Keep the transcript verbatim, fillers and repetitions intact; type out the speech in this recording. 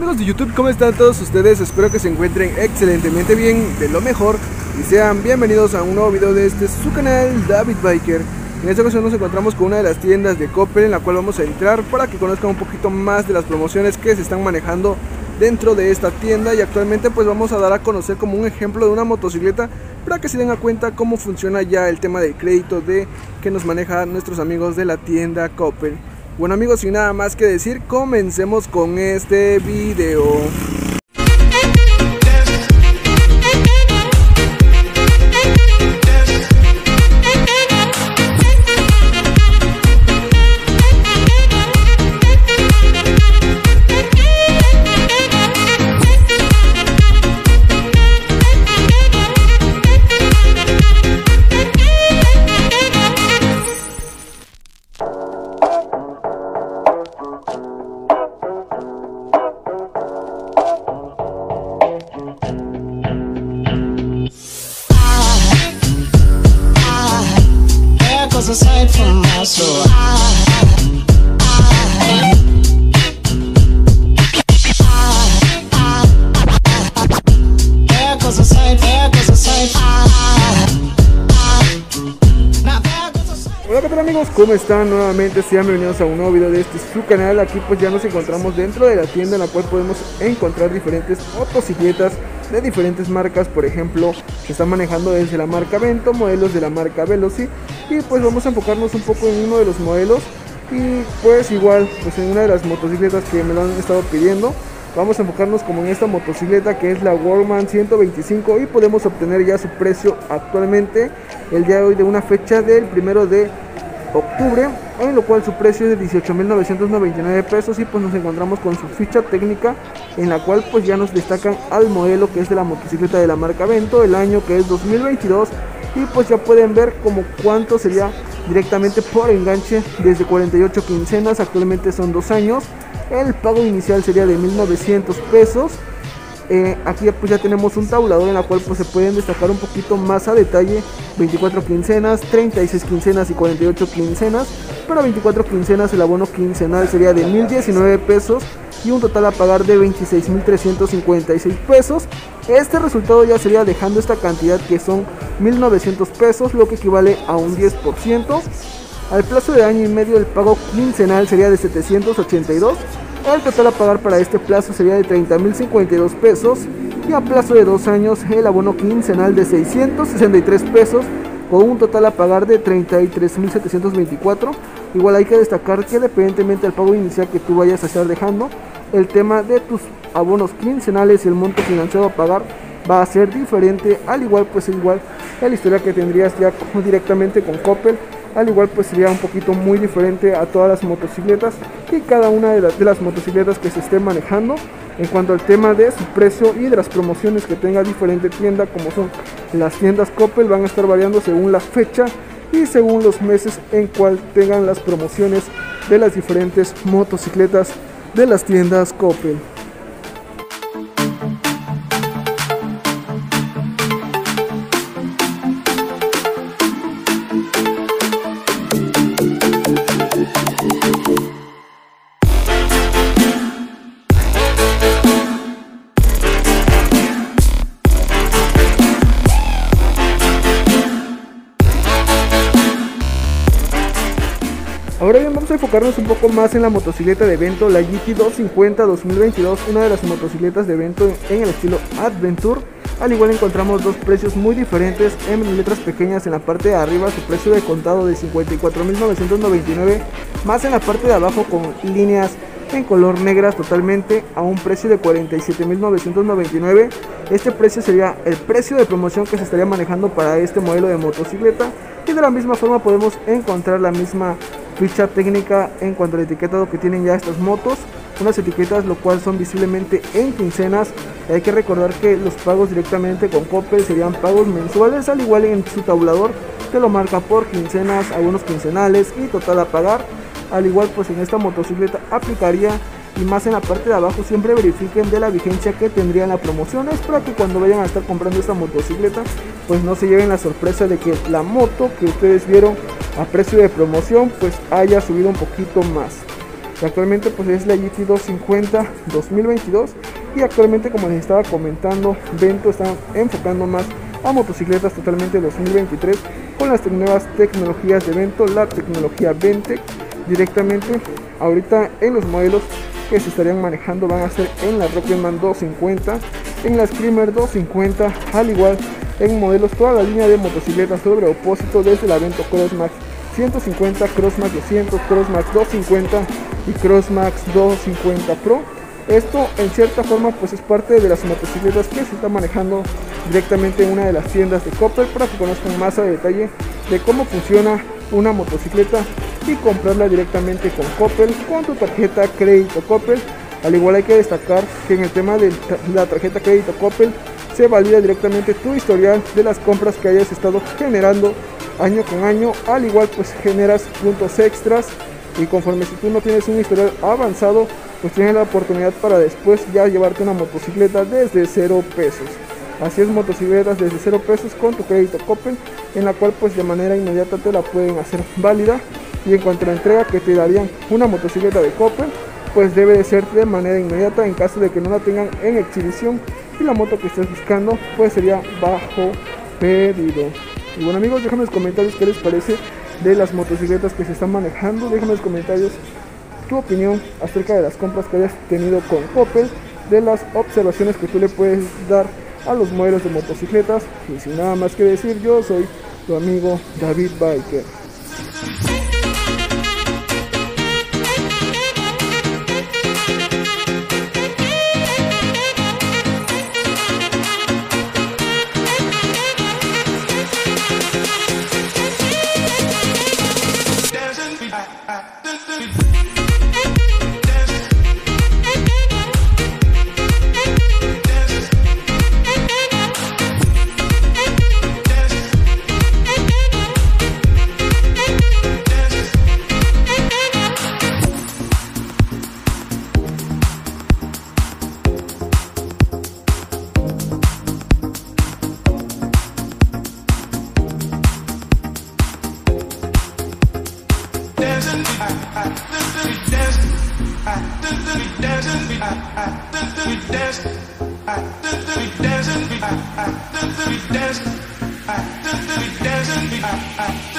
Amigos de YouTube, ¿cómo están todos ustedes? Espero que se encuentren excelentemente bien, de lo mejor, y sean bienvenidos a un nuevo video de este su canal, David Biker. En esta ocasión nos encontramos con una de las tiendas de Coppel, en la cual vamos a entrar para que conozcan un poquito más de las promociones que se están manejando dentro de esta tienda. Y actualmente pues vamos a dar a conocer como un ejemplo de una motocicleta, para que se den a cuenta cómo funciona ya el tema del crédito de que nos manejan nuestros amigos de la tienda Coppel. Bueno amigos, sin nada más que decir, comencemos con este video. Aside from my soul, there goes a sight, there goes a sight. Hola, ¿qué tal amigos? ¿Cómo están? Nuevamente sean bienvenidos a un nuevo video de este su canal. Aquí pues ya nos encontramos dentro de la tienda, en la cual podemos encontrar diferentes motocicletas de diferentes marcas. Por ejemplo, se están manejando desde la marca Vento, modelos de la marca Veloci, y pues vamos a enfocarnos un poco en uno de los modelos. Y pues igual, pues en una de las motocicletas que me lo han estado pidiendo, vamos a enfocarnos como en esta motocicleta, que es la Workman ciento veinticinco, y podemos obtener ya su precio actualmente el día de hoy, de una fecha del primero de octubre, en lo cual su precio es de dieciocho mil novecientos noventa y nueve pesos. Y pues nos encontramos con su ficha técnica, en la cual pues ya nos destacan al modelo que es de la motocicleta de la marca Vento, el año que es dos mil veintidós, y pues ya pueden ver como cuánto sería directamente por enganche, desde cuarenta y ocho quincenas, actualmente son dos años. El pago inicial sería de mil novecientos pesos. Eh, aquí pues ya tenemos un tabulador, en la cual pues se pueden destacar un poquito más a detalle: veinticuatro quincenas, treinta y seis quincenas y cuarenta y ocho quincenas. Para veinticuatro quincenas el abono quincenal sería de mil diecinueve pesos, y un total a pagar de veintiséis mil trescientos cincuenta y seis pesos. Este resultado ya sería dejando esta cantidad, que son mil novecientos pesos, lo que equivale a un diez por ciento. Al plazo de año y medio el pago quincenal sería de setecientos ochenta y dos. El total a pagar para este plazo sería de treinta mil cincuenta y dos pesos, y a plazo de dos años el abono quincenal de seiscientos sesenta y tres pesos, con un total a pagar de treinta y tres mil setecientos veinticuatro. Igual hay que destacar que, dependientemente del pago inicial que tú vayas a estar dejando, el tema de tus abonos quincenales y el monto financiado a pagar va a ser diferente. Al igual pues igual el historial que tendrías ya directamente con Coppel, al igual pues sería un poquito muy diferente a todas las motocicletas y cada una de, la, de las motocicletas que se esté manejando, en cuanto al tema de su precio y de las promociones que tenga diferente tienda. Como son las tiendas Coppel, van a estar variando según la fecha y según los meses en cual tengan las promociones de las diferentes motocicletas de las tiendas Coppel. Ahora bien, vamos a enfocarnos un poco más en la motocicleta de Vento, la G T doscientos cincuenta dos mil veintidós, una de las motocicletas de Vento en el estilo Adventure. Al igual encontramos dos precios muy diferentes. En letras pequeñas en la parte de arriba su precio de contado de cincuenta y cuatro mil novecientos noventa y nueve, más en la parte de abajo con líneas en color negras totalmente, a un precio de cuarenta y siete mil novecientos noventa y nueve. Este precio sería el precio de promoción que se estaría manejando para este modelo de motocicleta, y de la misma forma podemos encontrar la misma ficha técnica en cuanto al etiquetado que tienen ya estas motos, unas etiquetas lo cual son visiblemente en quincenas. Hay que recordar que los pagos directamente con Coppel serían pagos mensuales, al igual en su tabulador te lo marca por quincenas, algunos quincenales y total a pagar. Al igual pues en esta motocicleta aplicaría, y más en la parte de abajo siempre verifiquen de la vigencia que tendrían las promociones, para que cuando vayan a estar comprando esta motocicleta pues no se lleven la sorpresa de que la moto que ustedes vieron a precio de promoción pues haya subido un poquito más. que actualmente pues es la G T doscientos cincuenta dos mil veintidós. Y actualmente, como les estaba comentando, Vento está enfocando más a motocicletas totalmente dos mil veintitrés con las nuevas tecnologías de Vento, la tecnología Ventec. Directamente ahorita en los modelos que se estarían manejando van a ser en la Rocketman doscientos cincuenta, en la Screamer doscientos cincuenta, al igual en modelos toda la línea de motocicletas sobre opósito, desde la Vento Crossmax ciento cincuenta, Crossmax doscientos, Crossmax doscientos cincuenta y Crossmax doscientos cincuenta Pro. Esto en cierta forma pues es parte de las motocicletas que se está manejando directamente en una de las tiendas de Coppel, para que conozcan más a detalle de cómo funciona una motocicleta y comprarla directamente con Coppel, con tu tarjeta crédito Coppel. Al igual hay que destacar que en el tema de la tarjeta crédito Coppel se valida directamente tu historial de las compras que hayas estado generando año con año. Al igual pues generas puntos extras, y conforme si tú no tienes un historial avanzado, pues tienes la oportunidad para después ya llevarte una motocicleta desde cero pesos. Así es, motocicletas desde cero pesos con tu crédito Coppel, en la cual pues de manera inmediata te la pueden hacer válida. Y en cuanto a la entrega que te darían una motocicleta de Coppel, pues debe de ser de manera inmediata en caso de que no la tengan en exhibición, y la moto que estés buscando pues sería bajo pedido. Y bueno amigos, déjame en los comentarios qué les parece de las motocicletas que se están manejando. Déjame en los comentarios tu opinión acerca de las compras que hayas tenido con Coppel, de las observaciones que tú le puedes dar a los modelos de motocicletas. Y sin nada más que decir, yo soy tu amigo David Biker. I